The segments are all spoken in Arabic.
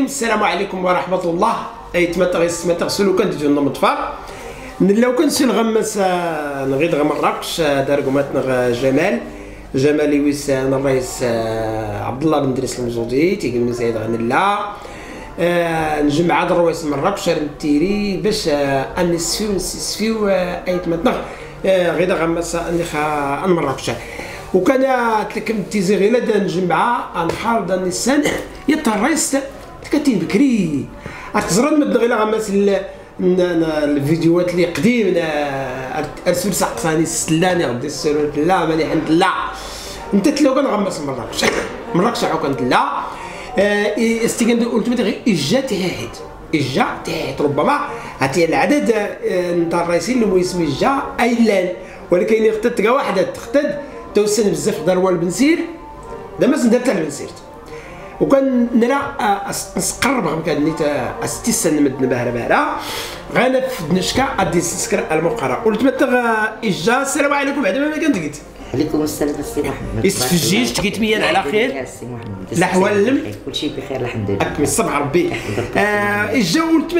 السلام عليكم ورحمة الله. أي تمتغ سلوكا ديجونا مطفار لو كان سي الغمس نغيد غمراكش داركماتنا جمال يويس الرئيس عبد الله بن دريس المزودي تيقول مزيد غن الله نجمع هذا الرئيس مراكش نتيري باش نسفيو أي تمتغ غيد غمس أن مراكش وكان تلكم تيزي غير دا نجمع نحاول دا نسان يتريس كاتين بكري أتزرد مد غير غمس الفيديوهات اللي قديم ارسل سقساني السلاني غدي السرور لا ماني عند لا انت تلو كنغمس مراكش عاو كانت لا استيكان قلت مثلا اجا تحت ربما عطي العدد نتاع الرئيسين اللي يسمي جا ايلان ولكن يختد تلقى واحده تختد توسن بزاف دار البنسير دابا ندير تاع البنسير وكان نرى نسقرب غير كان نيت استيسن مدن بهره غانا في دنشكا ادي نسكر المقرا قلت متى اجا السلام عليكم بعد ما كنت قلت عليكم السلام السي محمد يستفجيج تقيت ميان على خير السي محمد الاحوال كلشي بخير الحمد لله اكمل الصبح ربي اجا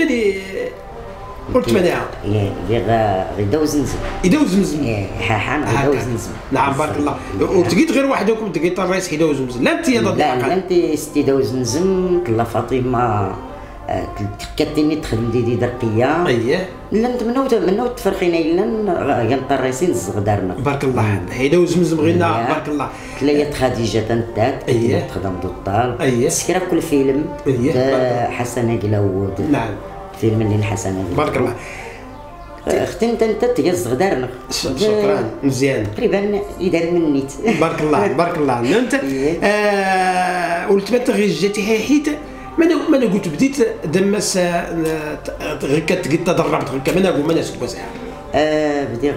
قلت ماني غدا وزمزم حان غدا وزمزم نعم بارك الله وتقيت غير وحدكم تقيت الرئيس حدا وزمزم لا انت لا انت ستي دا وزمزم طلا فاطمه كاتيني تخدم دي درقيه اييه لا نتمنوا تفرقينا الا كان الرئيسين الزغدارنا بارك الله حدا وزمزم غينا بارك الله تلاية خديجه تنتات تخدم دو الطال سكرا كل فيلم حسن قلاود نعم فيلم اللي حسن بارك الله اختي انت تيز غدارنا شكرا مزيان تقريبا يدار منيت بارك الله انت قلت غير جاتي حيت ما انا قلت بديت دمس غير تدربت غير كمان اقول ما ناس بوزع بدي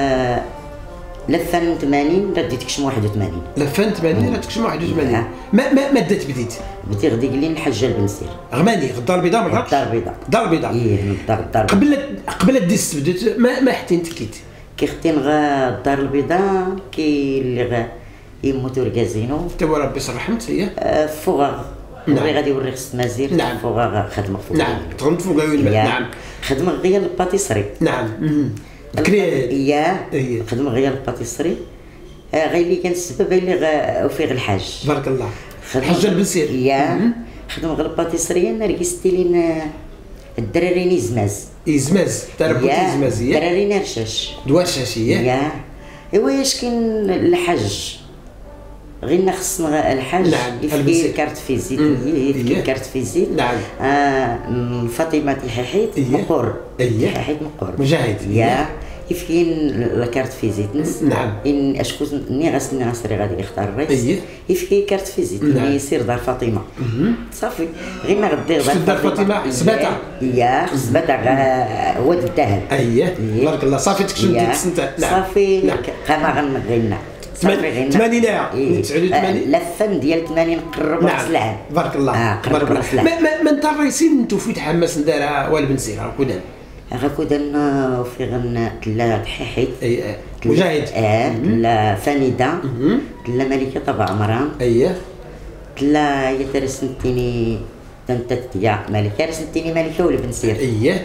لفان 80 رديت كشم 81 لفان 80 رديت كشم 81 ما بديت بدي غدي قال لي الحجه البنسير غماني الدار البيضاء ما عرفتش الدار البيضاء ايه الدار قبل ديست بديت ما حتى تكيت كي ختين الدار البيضاء كي اللي يموتوا ركازينو توا ربي يرحمت هي فوغا غادي يوري خص مازير نعم فوغا خدمه فوق نعم تخدمت فوق نعم خدمه غير الباتيسري نعم بكري خدمه غير الباتيسري غير اللي كان السبب اللي فيه الحاج بارك الله الحاج البنسير خدمه غير الباتيسري نرقصتي لين الدراري يزماز تعرفوا يزماز الدراري نرشاش دواشاش هي ايوا اش كاين الحاج غير خصنا الحاج يفكي كارت فيزيت يفكي كارت فيزيت نعم فاطمه تحيحيت مقر تحيحيت مقر مجاهد يفكي الكارت فيزيت نعم ان اشكو ني غاسري غادي يختار الرئيس يفكي كارت فيزيت يسير دار فاطمه صافي غير ما غدير دار فاطمه سباته سباته هو الذهب بارك الله صافي تكشف ديك السنه صافي قام غنغنى 80 لفن ديال 80 قرب راس العام بارك الله بارك الله ما انت الرئيسين انتو في تحمس ندار والبنسير هاكودان غاكودان في غن تلا تحيحيت مجاهد تلا فانيده تلا ملكه طبع عمران تلا هي ترسنتيني تنتتيا ملكه رسنتيني ملكه ولا بنسير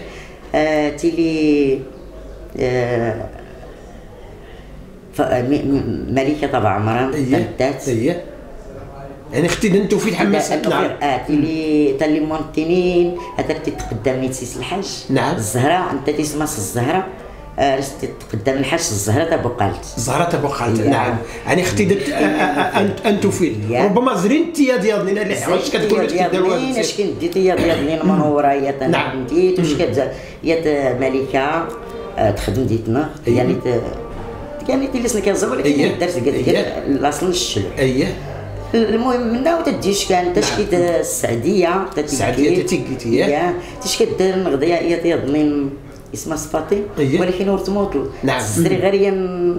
تيلي ملكه طبع عمران تنتات يعني اختي انتو في تحمس نعم تلي مونتينين هذا تتقدم نيتسيس الحاج نعم الزهراء انت تسمى الزهراء رستي تقدم الحاج الزهراء تاع بوقالت نعم يعني اختي درت انتو في ربما زرينتي ديالني اللي حوايج كتقول لك ديالو اش كندي ديالني المنوره هي تنديت واش يا ملكه تخدم ديتنا يعني اللي كنزور ولكن الدرس قال الاصل الشلو المهم منا وتديش كان تشكيت السعديه تتيكيتي تشكيت نغديه هي تيضمن اسمها صفاتي ولكن ورتموطل السري غير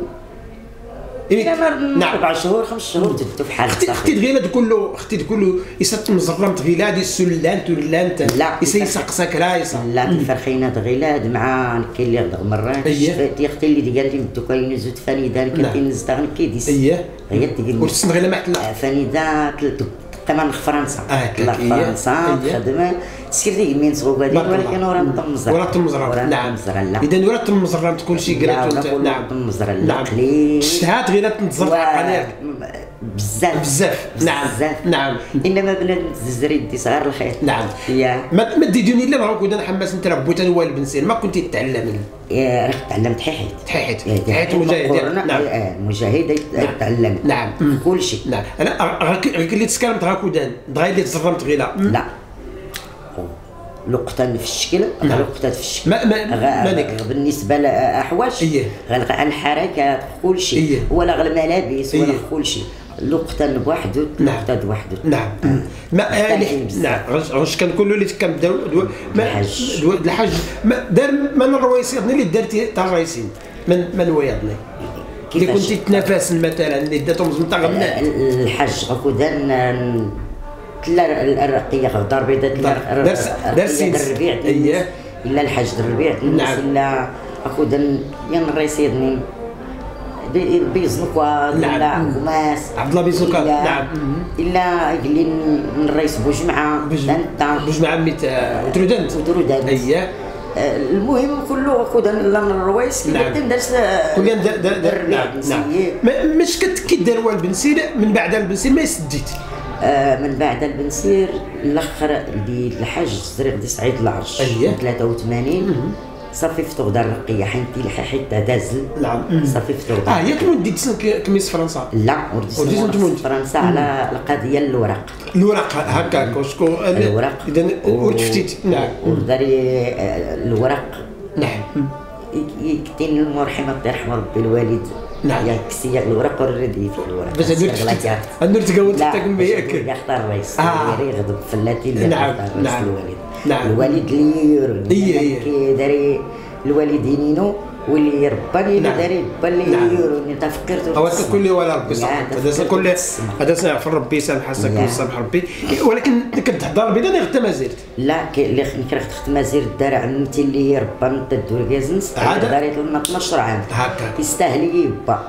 نعم 4 شهور 5 شهور تدو في حالك اختي غير تقول له يسات مزرمت غيلاد السلانت ولانت لا يسقسك رايصه لا الفرخينات غيلاد مع كاين اللي غدغ مرات شفتي اختي اللي قال لي مدو كاين زوج فانيده كنت نزت غير كيديس هي تقول وتسن غير ما حتلا فانيده كمان في فرنسا لا في فرنسا خدمه سيرتي من صغودي ولكن ورا الطمزره ورا الطمزره نعم اذا ورا الطمزره كل شيء قرات نعم الطمزره نعم اشتهات غير تنتظر عليك بزاف نعم انما بنادم تزري يدي صغار الخير نعم ما ديدوني الا نهار كنت نحمس انت ربيت انا والد بن سير ما كنت تتعلم راه تعلمت حيحيت مجاهد نعم مجاهد تعلم نعم كل شيء نعم انا غير اللي تسكرمت هاكودان دغيا اللي تزرمت غير لا لقطة في الشكل لقطة في الشكل بالنسبة لأحواش غنلقى الحركات كل شيء ولا الملابس ولا كل شيء لقطة بوحدو لقطة بوحدو نعم نعم واش كنقولوا اللي كنبداو الحج دار من الرويسيدني اللي دارتي تاع الرئيسين من وياضني اللي كنتي تنافس مثلا اللي داتهم زمطه غمنا الحج غكودان الرقيه خضر بيضاء درس الربيع الا الحج الربيع الا اخذ ين الريسيدني بيزنكوا لا قماس عبد الله بيزنكوا نعم الا قال لي الرئيس بوجمعه بوجمعه ميت وترودان المهم كله اخذ لنا الرويس كيقدم درس كليا نعم مش كدار والد بن سير من بعد البن سير ما يسديت من بعد البنسير الاخر ديال الحج الزريق دي سعيد العرش 83 صافي فتو دار الرقيه حيت دازل نعم صافي فتو ياك تمود ديت كميس فرنسا لا وديت فرنسا على القضيه الوراق هكاك وشكو الوراق اذا ورتفتيت نعم وداري الوراق نعم يكتين المرحمه الله يرحم ربي الوالد نعم يا كسي الورق والردي في الورق باش ندير تقول تاكل بياك يختار الرئيس يغضب فلاتي اللي نعم الوالد اللي داري الوالدين واللي رباني اللي داري باللي يوروني تفكرت هو كل ولا ربي صح هذا كل هذا سنعرف ربي يسامحك ويسامح ربي ولكن كتهضر بينا غير ما زرت لا اللي كنت ما زرت دار عمتي اللي ربان تدور كازنس دارت لنا 12 عام هكا يستاهل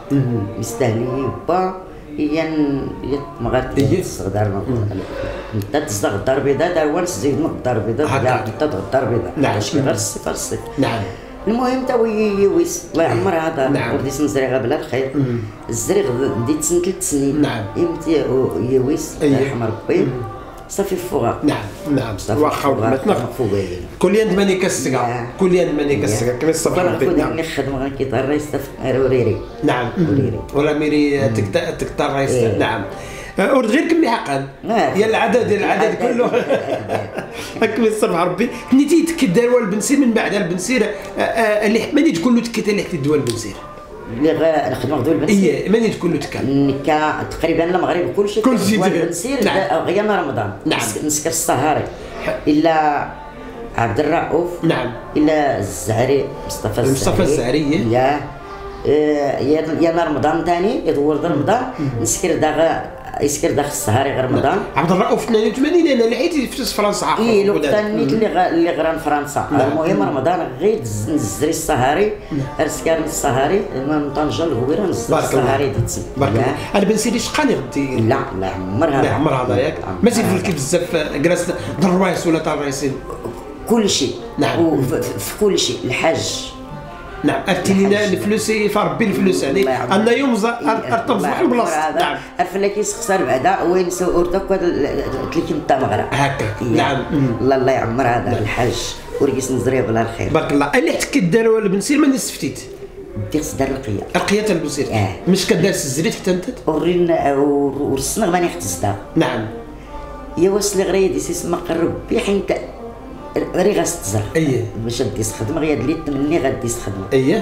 يبا هي مغاتي الصغدار انت تصدق الدار البيضاء دار وانس زيد من الدار البيضاء انت الدار البيضاء نعم غير الصفر نعم المهم تا يويس الله يعمر هذا ورديت نزريغه بلا الخير الزريغ ديت سنه 3 سنين نعم يمتي يويس الله يرحم ربي صافي فوق نعم واخا مثلا كل يوم ماني كسكا كما الصباح ربي اللي خدمه كيطير رئيس روريري نعم ولا ميري تكتر رئيس نعم ورد غير كمي حقا يا العدد كله هكا الصبح ربي نيتي تكدار والبنسير من بعد البنسير اللي ماني تقول له تكتا اللي حتى الدول البنسير اللي نخدموا غدو البنسير ماني تقول له تكا تقريبا المغرب كلشي البنسير غير رمضان نسكر الصهاري الا عبد الرؤوف الا الزهري مصطفى الزهري يا رمضان ثاني يدور رمضان نسكر يسكر داخل السهاري غير رمضان عبد الرؤوف 82 انا لحيت في فرنسا لو ثاني اللي غران فرنسا المهم رمضان غير نزري السهاري رسكار السهاري من طنجه لهويره نزري السهاري ديتسم بارك الله انا بنسيري شقاني غدي لا عمرها ياك ماشي في بزاف جلست الروايس ولا تاع الرئيسين كل شيء في كل شيء الحج نعم ارتينا الفلوس فربي الفلوس يعني ان يوم ارتبط البلاصه نعم افلا كيسخسر بعدا وين سورتك تليكم تاع المغرب هكا نعم الله يعمر هذا الحج ورقيس نزريه بلا الخير بارك الله اللي حتى كدار ولا بنسير ما استفتيت ديك دار القيه تاع البنسير مش كداس الزريت حتى انت ورينا ورسنا ماني حتى الزدار نعم يا وصل غريا دي سيسما قرب بي حين غير غاستزر باش غادي تخدم غير اللي تمني غادي تخدم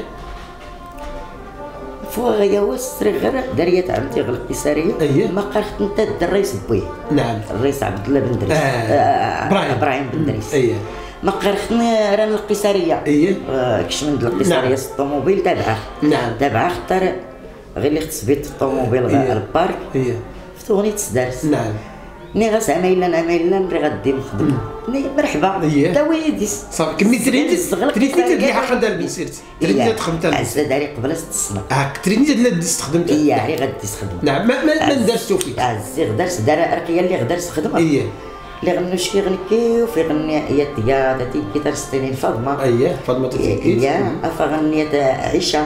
فوا غيا وسري غير داريه تاع عمتي غلق قيساريه ما قرخت انت الرئيس بوي نعم الرئيس عبد الله بن دريس ابراهيم بن دريس ما قرختني راه القيساريه كش من القيساريه الطوموبيل تابعه اختار غير اللي خص بيت الطوموبيل غير البارك فتوني تسدارس ني غاسها مايلا نري غادي نخدم مرحبا تا ويديس صافي كمي تريني اللي حق دار بنسيرت تريني تخدمتها عزة داري قبل 6 سنين تريني لا تخدمتها غير غادي تخدم نعم ما ندرتو فيك عزي غدرت دار رقيه اللي غدرت خدمه اللي غنوش كيغنكي وفي غني هي التيات كي ترستيني فاطمه فاطمه تيكي افغنيت عيشه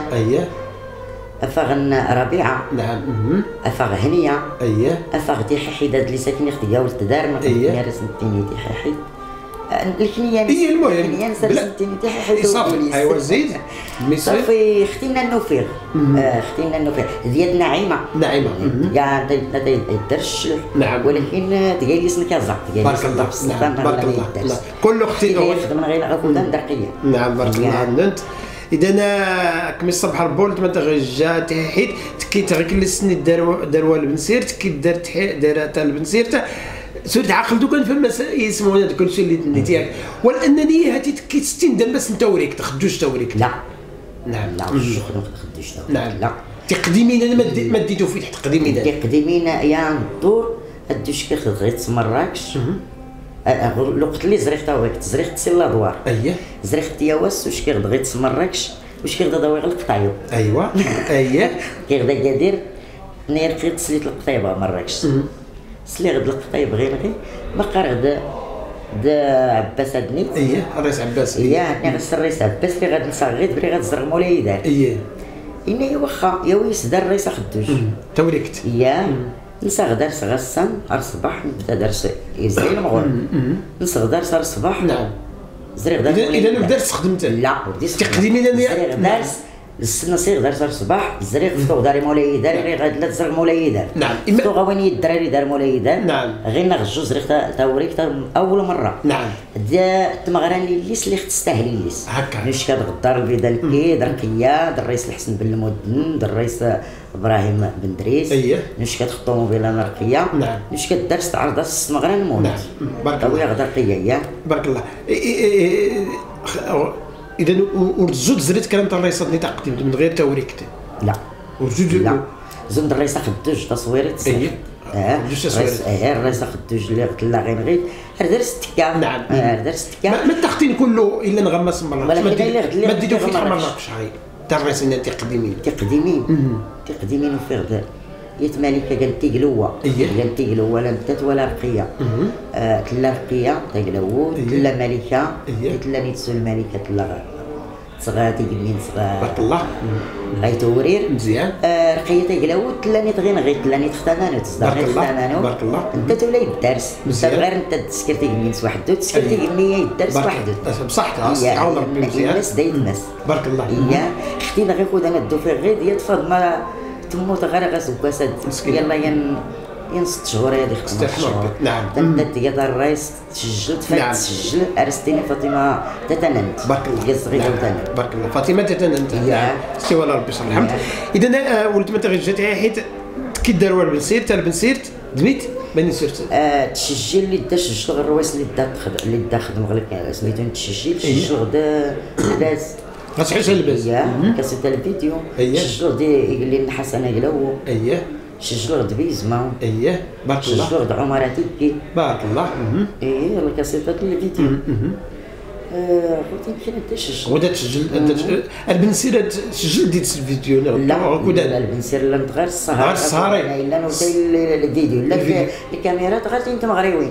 افغن ربيعه نعم افغ هنيه افغ دي حيداد اللي ساكن يخدي ولد دار ما كنت رسمتيني دي حيد الكنيان المهم رسمتيني دي حيد ايوا زيد صافي اختينا النوفير ديال نعيمه كاع يدرش نعم ولكن تجلس نكازا بارك الله بارك الله كل اختي يخدم غير غاكودا درقيه نعم بارك الله عنك اذا انا كمي الصباح البول ما تغجا تحيد تكي تغكلسني داروا البنسير تكي دار تاع البنسير سورت عقل دوك نفهم يسمعوا هذا كلشي اللي ديالك ولانني هاتي تكي 60 درهم باش نتوريك تخدوش توريك لا نعم لا تخدوش نعم لا تقديمين انا ما ديتو فيه تقديمين يا الدور الدوش كيخد غير تمراكش الوقت اللي زريختها وقت زريخت سي لادوار زريخت يا واس واش كيغدا غير تمراكش واش كيغدا ضوي غير القطايو كيغدا قادر نير غير تسليت القطيبه مراكش سلي غد القطيب غير باقا غدا عباس هادني الرئيس عباس ناقص الرئيس عباس اللي غادي نسى غير بلي غتزرق مولاي دار إني واخا يا ويس دار الرئيس خدوش توريكت نسى درس غسان الصباح نبدا درس يزري المغرب نسى درس الصباح نعم زري غدا اذا درس خدمته لا تقديمي لنا درس السنصيغ دار الصباح الزريق فتو داري مولاي دار غاد لا تزرق مولاي دار نعم فتو غواني الدراري دار مولاي دار نعم غير نغجو زريق تاوريك اول مره نعم دا تمغراني ليس اللي تستاهلي ليس هكا نش كتغدار البيضه الكي درقيه در الرئيس الحسن بن المدن در الرئيس ابراهيم بن دريس نش كتخطو موبيله نرقيه نعم نش كدرس تعرض السمغران المولد نعم بارك الله غدرقيه بارك الله اذا ورجوج زريت كلام تاع الرئيس اللي تقدمت من غير توريكت لا ورجوج لا زند الرئيس خدوج تصويرات الرئيس خدوج اللي قلت لا غير درست تكا نعم درست تكا ما التقديم كله الا نغمس مراكش ما ديتو في مراكش هاي تاع الرئيس اللي تقديمين في غدا يت مالكه قالت تيقلوا لا بدات ولا رقيه تلا رقيه تيقلوا تلا مالكه تلا نيتسو الملكه تلا صغار تيقلين صغار بارك الله غيتورير مزيان رقيه تيقلوا تلا نيت غير غير تلا نيت ختانانو تصدق ختانانو بارك الله انت تولي الدرس غير انت تسكر تيقلين وحده تسكر تيقلني الدرس وحده بصح عاون ربي مزيان الناس داير الناس بارك الله اختي غير خذ انا الدو في غير ديال فاطمه تموت غير غاسوكاسات يلا ين 6 شهور هذه خصنا نعم تدات يا دار الرئيس سجلت تسجل ارستيني فاطمه تتننت بارك الله صغيره بارك الله فاطمه تتننت سي والله ربي يصلح الحمد اذا ولد ما تغجتي حيت كي داروا البنسير تاع البنسير دميت بني سيرت تسجل اللي دا سجل غير الروايس اللي دا خدم غير سميتو تسجل غدا لاباس غتحس لاباس كاسيت الفيديو سجل يقول لي حسن قلاو سجل غد بيزما بارك الله سجل غد عمراتي بارك الله الكاسيتات الفيديو قلت يمكن تسجل غدا تسجل البنسير تسجل ديت الفيديو لا البنسير لا غير السهر الا نوتي الفيديو لا الكاميرات غير انت مغريوين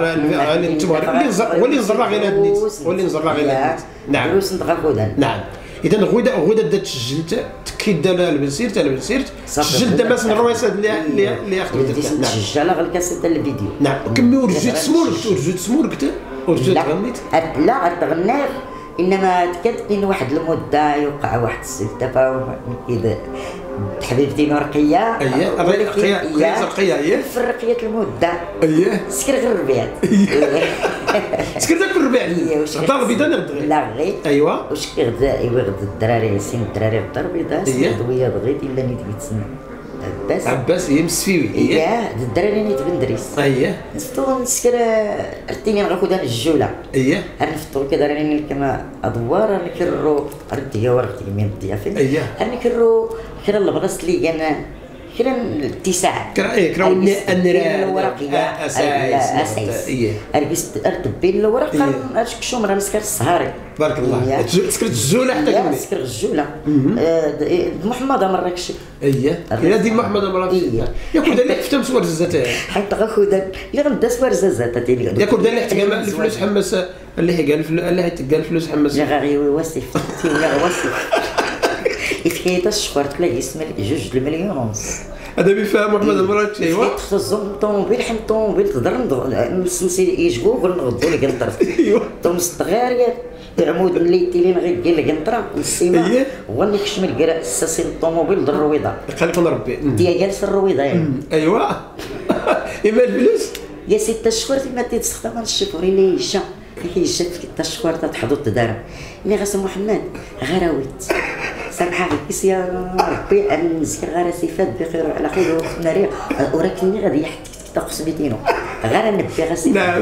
ولي نزرع غير النيت ولي نزرع غير النيت نعم دروس نتغفودان نعم اذا غدا تسجلت كي دار البنسير تاع البنسير سجلت مثلا الرويسات اللي خدمت نعم سجل غير الكاسيت الفيديو نعم كمي ورجيت سمورك ورجيت غنيت لا غتغنيت انما تكتبين واحد المده يوقع واحد التفاهم كذا حبيبتي نورقيه رقيه في رقيه المده سكر غير الربيع سكر ذاك الربيع غدا البيضاء لا غير ايوا واش كيغدا غدا الدراري ياسين الدراري غدا البيضاء دويه غير الا نيت بيتسنى عباس هي مسفيوي الدراري نيت بن دريس نفطور نسكر رتيني نغاكو دار الجوله انا نفطور كذا راني كما ادوار نكرو ردي ورقتي من الضيافه انا نكرو كرا البغص اللي كان كاين الاتساع كراو النرا الورقيه اساس اربس ارتبي الورق شكشوم راه مسكر الصهاري بارك الله سكرت الجوله حتى كملي سكر الجوله محمد مراكشي هي ديال محمد مراكشي ياكل داك اللي حتى مسور الزات حيت غاخذ اللي غندا سوار الزات تيلي ياكل داك اللي حتى الفلوس حمس اللي هي قال اللي حتى قال الفلوس حمس يا غير وصف يا وصف إفكيتا الشفر تلاقي اسم جوج المليون ونص هذا بيفهم محمد المراكشي ايوا تخزم الطوموبيل حم الطوموبيل تقدر نسمسي يجبوك ونغدو لك قنطر ايوا تونس صغير العمود اللي تيلين غير قال لك قنطره والسيما هو اللي كشمل كرا اساسي الطوموبيل در الرويضه خليكم ربي انت جالس الرويضه يعني ايوا اما الفلوس يا ست الشفر ما تستخدم الشفر اللي هشام كي جات في الشفر تحضر تدار مي غاسم محمد غراويت سامحة غيكيس يا ربي نزكي غير سيفات بخير على خير ناري ولكني غادي يحكي تقص 200 غير نبي غاسي نعم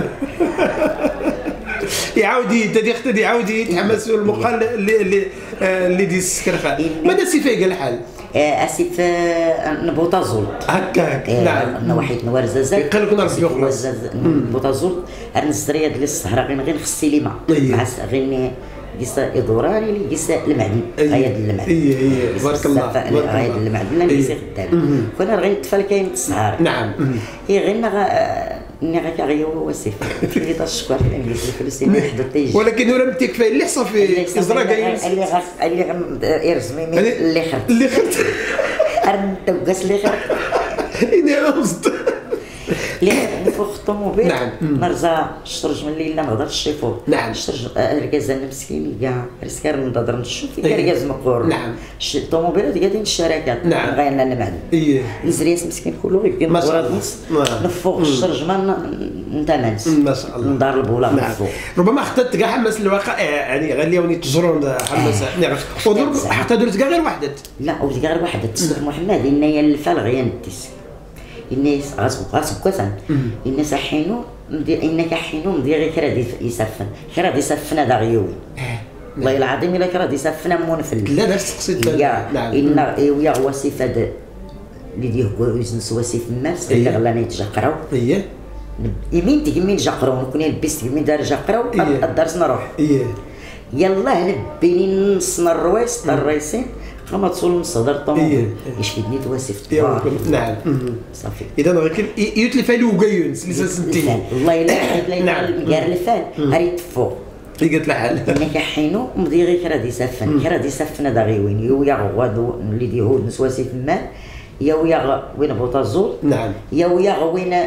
يعاودي تدي يعاودي يتحمسوا المقال اللي دي السكرخه ماذا سيفا قال الحال اسف نبوطازول هكاك نعم نواحي نوار زازات قال لكم راسي خلاص نبوطازول انا الزريات اللي الصحراء غير نخسي لي مع غير قيسا إدوراني اللي قيسا المعدن غاية المعدن بارك الله غاية المعدن اللي قيسا خدام كنا غير نتفال كاين الصهار نعم هي غير نغا غيو وصف في دا الشكر اللي الفلوس اللي حدا تيجي ولكن ولا متكفى اللي حصل في إزرا كاين اللي يرسمي اللي خرت أرنت وقاس اللي خرت إني أمزد اللي نفوق الطوموبيل نعم نرجع شرج من الليل ما نقدرش نشوفو نعم شرج ركازنا مسكين كاع رسكار نقدر نشوف ركاز مقور نعم الطوموبيلات قاعدين الشراكات نعم غاينا المعدن نزرياس مسكين كله غير ورا نص نفوق الشرج ما نتمنس ما شاء الله ندار البوله نفوق ربما خطات كاع حماس الواقع يعني غاليوني تجرون حماس نعرف ودرب حتى درت كاع غير وحده لا ودرت غير وحده تصدق محمد ان هي الفال غير نتيس الناس غاسب كوسان الناس حينو انك حينو ندير غير كرا يسفن كرا يسفن هذا غيوي والله العظيم الا كرا يسفن منفل لا نفس تقصد نعم ان ويا وصف هذا اللي ديه وزنس وصف الناس اللي غلاني يتجقراو يمين تجمين جقراو نكون لبست يمين دار جقراو الدرس نروح يلا نبيني نص الروايس الرئيسين خما تصول نصدر طوموبيل يشفدني تواسف نعم صافي اذا غير يتلف له وكايونس اللي سنتين والله الا كار الفال هاري تفوق اللي قالت الحال انك حينو مضي غير كرا يسفن كرا يسفن هذا غيوين يا غادو اللي ديهود نسواسي في الماء يا ويا وين بوطازول نعم يا ويا وين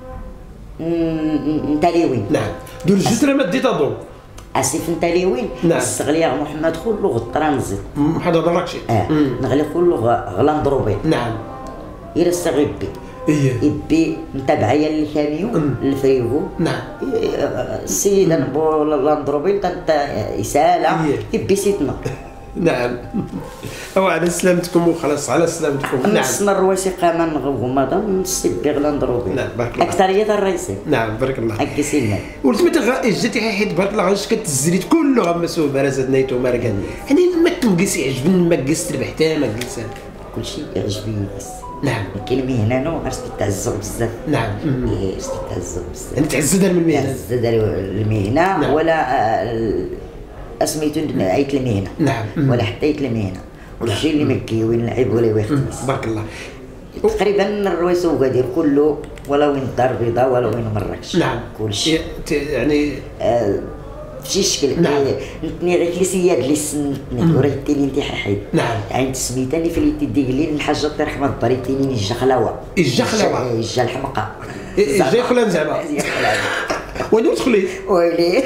نتاليوين نعم دول الجسر ما ديت ضو اسيف نتاليوين نعم استغلي محمد كله غطرا نزيد محمد مراكشي نغلي كله غلا نضربين نعم يرسى غيبي يبي نتابع يا الكاميون الفريغو نعم السيد لاندروبيل تاع يسالة يبي سيتنا نعم او على سلامتكم وخلاص على سلامتكم نعم نصنا الرواسي قاما نغوما نص بيغ لاندروبيل نعم بارك الله اكثريه الرئيسين نعم بارك الله اكسينا ولت متى جاتي حيت بارك الله غاش كتزريت كله غمسو برازات نايتو ماركان يعني ما تنقسي عجبني ما قست ربح حتى ما قلت كلشي يعجبني بس نعم كلمه هنا نو عرفت تعزو بزاف نعم عرفت تعزو بزاف انت تعزد من المهنه تعزد المهنه نعم. ولا اسميتو عيت المهنه نعم ولا حتى عيت المهنه والشيء اللي مكي وين نلعب ولا ويختيس بارك الله تقريبا الرويس وقادير كله ولا وين الدار بيضاء ولا وين مراكش نعم كلشي يعني بشي شكل نعم نتني غير كليسيات اللي سنتني وريتيني انت حيد نعم يعني سميتني في اللي تدي لي الحاجه الله يرحمها ضريتيني الجخلاوه الجا الحمقى الجا خلان زعما وين دخلي ويلي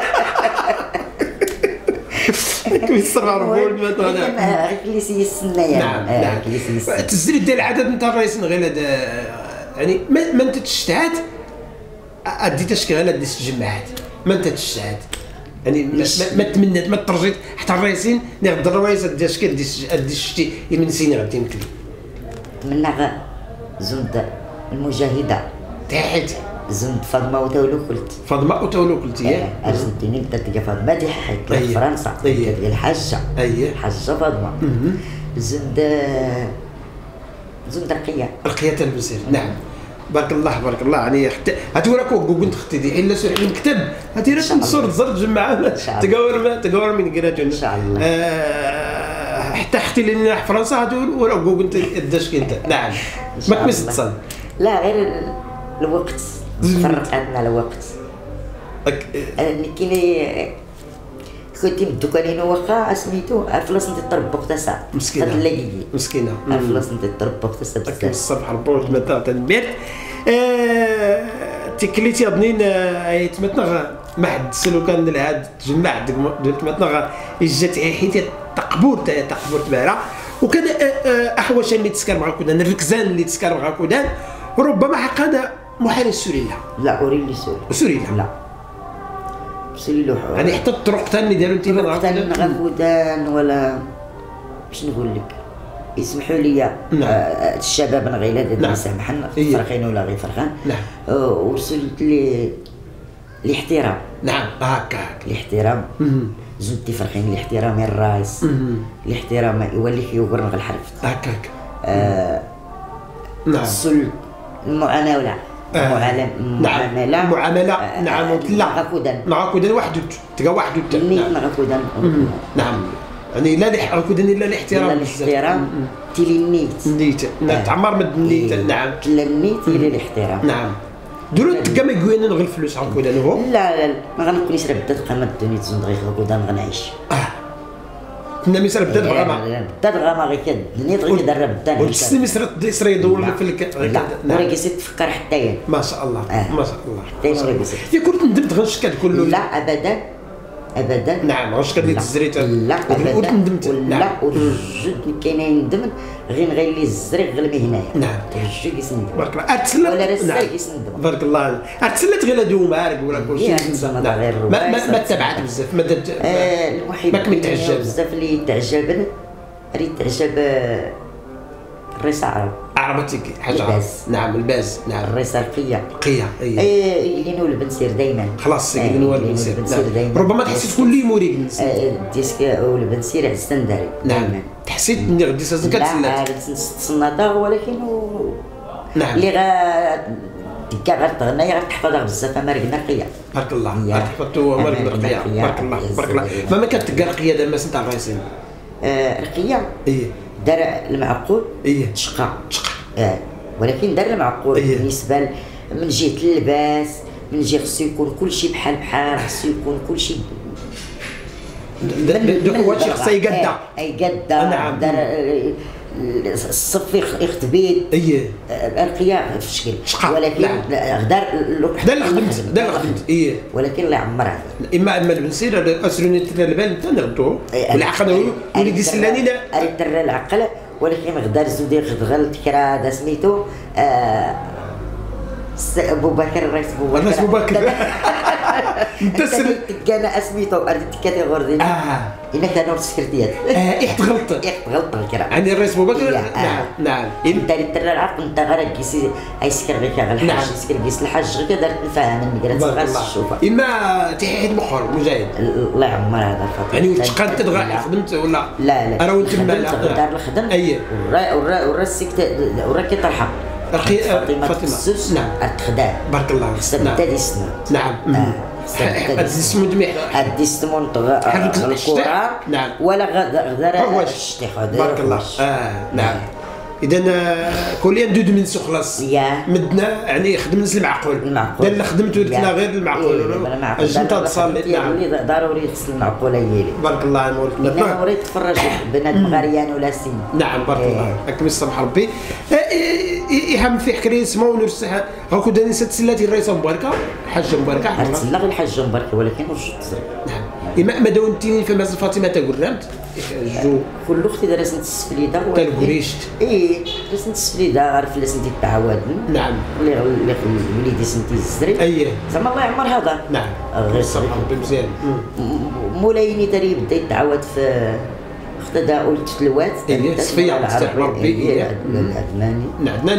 كيصغر بول مثلا كليسي السنايا نعم نعم التسجيل ديال العدد نتاع الرئيس غير هذا يعني ما انت تشتعات اديت اشكال هاد الجماعات ما انت تشتعات يعني ما تمنيت ما ترجيت حتى الرئيسين ناخذ الرئيس ديال اشكال دي شتي من سنين غادي يمكن منها زند المجاهده تحيت زند فاطمه وتولو قلت يا ارجنتيني انت تلقى فاطمه دي حيت فرنسا ديال الحاجه حاجه فاطمه زند زند رقيه البنسير. نعم بارك الله بارك الله. يعني حتى هتوراك وكنت اختي دي الا سوي المكتب هاتي رسم صور زرت جمعه تقور من قراجون ان شاء الله. حتى اختي اللي راح فرنسا هتقول ولا كنت اداش انت. نعم ما كنتش تصل. لا غير الوقت فرقتنا الوقت. كاين كنت مدوكانين واخا سميتو افلاس انت تربق تسع مسكينه افلاس انت تربق تسع بزاف الصباح ربوت متى تنبير تكليتي ضنين يتمتنغ ما حد سلو كان العاد تجمع تمتنغ جات حيت تقبور تبارا وكان احوش اللي تسكر مع كودان الركزان اللي تسكر مع كودان ربما حقنا محال سوري لا اوريلي سوري لا سلو يعني حتى الطرق ثاني داروا انت غودان ولا باش نقول لك يسمحوا لي الشباب غير هذا يسامحنا فرخين ولا غير فرخان. وصلت لي الاحترام. نعم هكا الاحترام زدتي فرخين الاحترام الرايس الاحترام يولي يوقرن غير الحرف هكاك. نعم المعاناه ولا معاملة نعم لا نعاكودان وحده تلقى وحده نعاكودان. نعم يعني لا نعاكودان الا الاحترام تيلي النيت تعمر من النيت. نعم تلا النيت الى الاحترام. نعم درو تلقى ما يقولنا غير الفلوس عاكودان هو لا ما غنكونيش راه بدات قامت الدنيا تزند غير عاكودان غنعيش. كنا مثلا بدات بغاما غير كد الدنيا غير درب بدات والسي مصر يصرا يدور في لا وراه كيسيت تفكر حتى ما شاء الله ما شاء الله حتى وراه كيسيت يا كنت ندمت غنشكل كله. لا ابدا نعم غنشكل اللي تزريت لا ابدا ندمت لا وجد كاينين ندم غير اللي الزريق غير هنايا. نعم الجو كيسند بارك الله ارتسلت ولا رسال كيسند بارك الله ارتسلت غير هادو معارك ولا كلشي ما تبعت بزاف ما المحب بزاف اللي تعجبني اللي تعجب الريس عربتك حاجه نعم الباز. نعم الريس رقيه اللي نول البنسير دائما خلاص اللي نول البنسير ربما تحسيت كل موريك الديسك والبنسير عستنداري. نعم تحسيت اني غدي سازن كتسنى تصنطا ولكن نعم اللي ديكا غتغنى غتحفظها بزاف مرقنا رقيه. بارك الله حفظتو مرقنا رقيه بارك الله بارك الله. ما كتلقى رقيه دابا نتاع الرئيسين رقيه دار المعقول تشقى ولكن دار المعقول بالنسبه من جهه اللباس من جهه خصو يكون كلشي بحال خصو يكون كلشي دوك هو شي خصو يقدا نعم دار الصف يختبيد الرقيه في الشكل ولكن غدار اللي خدمت ولكن لا عمرها اما البنسير اسروني البال نتا نغدو والعقل وليدي سلاني لا الدر العقل ولكن غدار زودي غلط كرا دا سميتو ابو بكر الرئيس ابو بكر انت كان اسميتو الكاتيغوري الا كانوا السكرتيات غلط الكرا يعني الرئيس ابو بكر. نعم انت اللي ترى العقل انت غير كيسي ايسكر غير الحاج يسكر كيس الحاج غير دارت نفهم الميكرات غير الشوفه اما تحيد مخر مجاهد الله يعمر هذا الخطر يعني وتقاد تدغى خدمت ولا لا انا وانت دار الخدم والراسك وراك طرحه فاطمه نعم التخدام بارك الله حتى دي السنه. نعم الديسمون دميح الديسمون الكره ولا غدار بارك الله نعم اذا كليا ندود من سو خلاص مدنا يعني خدمنا المعقول دار خدمت ودرنا غير المعقول اجنت تصلي. نعم ضروري خص المعقول هي بارك الله يمولك انا وريت تفرج بنادم غريان ولا سين. نعم بارك الله راك مسامح ربي يهم في حكري اسمه ونرسح هاكو داني ستسلاتي الرئيسه مباركه الحاجه مباركه تسلى الحاجه مباركه ولكن واش تزرع. نعم ما داونتيني في مازال فاطمه تقرمت جو كل اختي درست السفليده تلقريشت درست السفليده عارف لا سنتي التعواد. نعم اللي وليدي سنتي الزري زعما الله يعمر هذا. نعم غير صراحه مزيان مولايني تري بدا يتعود في اختدا قلت تلوات صفيه ربي العدناني. عدناني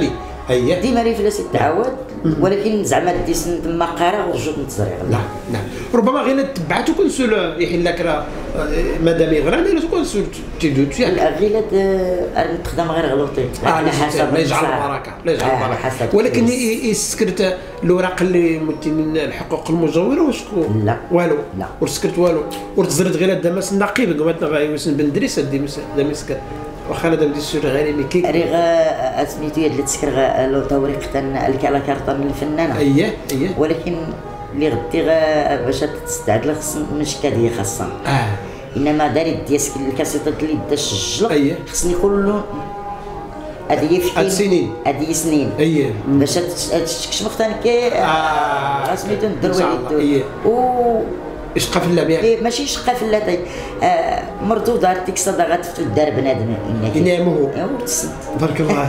ديما راه فلاس يتعاود ولكن زعما ديسن تما قاره ورجوت نتزريغ. نعم ربما غير تبعتو كنسول يحل لك راه مادام يغراني لا كنسول تيدوت يعني لا غير نخدم غير غلوطي على حسب لا يجعل البركه لا يجعل البركه ولكن يسكرت الاوراق اللي ممثلين الحقوق المجوره وشكو لا والو وسكرت والو ورتزرت غير دامس النقيب قمتنا غايوسن بن دريس دي مسكر واخا هذا بدي السور غير ميكي ريغ اسميتو اللي تسكر لو توريق تاع على كارطه من الفنانه اييه ولكن اللي غدي باش تستعد خص مشكا ديال خاصه انما داري ديسك الكاسيطات اللي دا سجل خصني يكون له هذه هذه سنين باش تكشف ثاني كي سميتو نديرو و شقه في اللعب يعني ماشي شقه في اللعب مردوده ديك الصدى غتفتو الدار بنادم ينامو بارك الله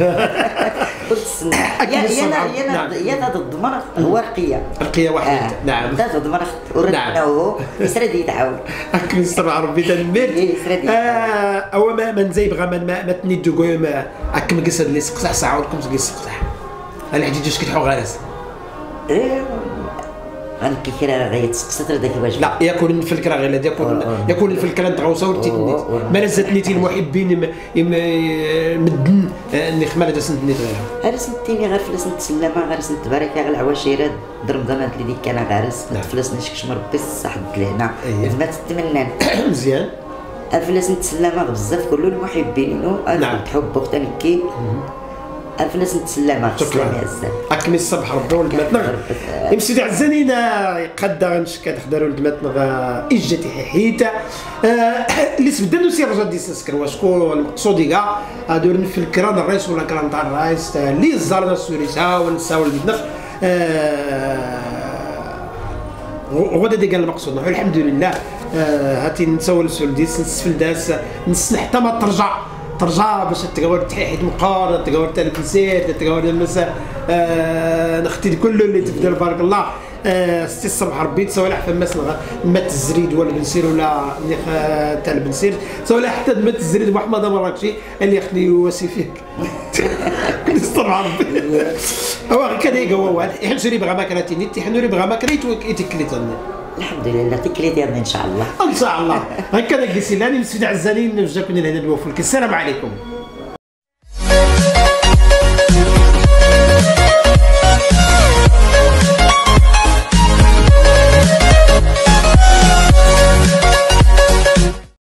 يا هذا الضمن هو رقيه واحده نعم هذا الضمن وردناه يسرد يتعاون هاك نستمع ربي تنمير او ما من زي بغا ما تنيدو ما هاك مقصد اللي سقسع ساعه ولكم تقصقسع انا حديت واش كتحو غارس غنكيكرا غيتسقسط داك الواجب لا يكون الفكره غير يكون الفكره نتغوصا ولتيتنيت ما لزتنيتي المحبين مدن اني خمال هذا سنتني غيرها غير سنتيني غير فلاس نتسلمها غير سنت بركه غير العواشيرات رمضانات اللي ديك انا غارس فلاس نشكش مربي الصح الهنا ما تتمنى مزيان فلاس نتسلمها بزاف كل المحبين تحب اختي كي فلاس نتسلمها شكرا اكمل الصبح ربي ولدماتنا سيدي عزانين قد غنشكا تحضروا ولدماتنا اجتي حيتا اللي تبدا نسير رجال دي سكر واشكو المقصود كاع هادو في الكران الرئيس ولا كران تاع الرئيس اللي زارنا السوريسا ونساو ولدنا وغدا دي قال المقصود الحمد لله هاتي نسول السول ديس نسفل داس نسن حتى ما ترجع باش تقور تحيد مقارنه تقور تلبسيت تقور المساء نختي كل اللي تبدا بارك الله ستي الصبح ربي تسوي لها فما ما تزريد ولا بنسير ولا تاع البنسير تسوي لها حتى ما تزريد محمد مراكشي اللي يخلي يواسي فيك كل الصبح ربي هو كذا هو واحد يحنسوني بغا ماكراتي نيت يحنوني بغا ماكريت ويتكليتني الحمد لله تكليت يا ان شاء الله ان شاء الله هكذا قسيلاني مسجد عزالين نرجعكم لهنا الوفل السلام عليكم.